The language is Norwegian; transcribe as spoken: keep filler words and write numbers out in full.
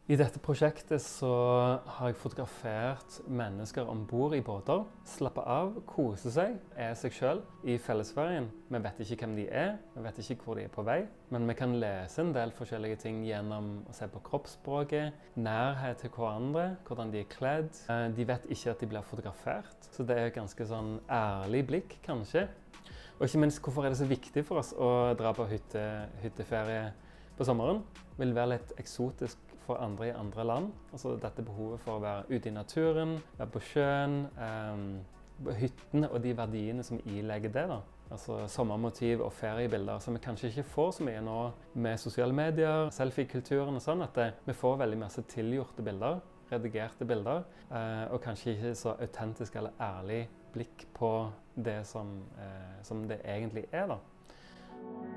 I dette prosjektet så har jeg fotografert mennesker ombord i båter, slappe av, kose seg, er seg selv i fellesferien. Vi vet ikke hvem de er, vi vet ikke hvor de er på vei, men vi kan lese en del forskjellige ting gjennom å se på kroppsspråket, nærhet til hverandre, hvordan de er kledd. De vet ikke at de blir fotografert, så det er et ganske sånn ærlig blikk, kanskje. Og ikke minst, hvorfor er det så viktig for oss å dra på hytte, hytteferie på sommeren? Det vil være litt eksotisk for andre i andre land. Altså dette behovet for å være ute i naturen, være på sjøen, um, hyttene og de verdiene som ilegger det da. Altså sommermotiv og feriebilder som vi kanskje ikke får så mye nå med sosiale medier, selfie-kulturen og sånn, at det, vi får veldig masse tilgjorte bilder, redigerte bilder, uh, og kanskje ikke så autentisk eller ærlig blikk på det som, uh, som det egentlig er da.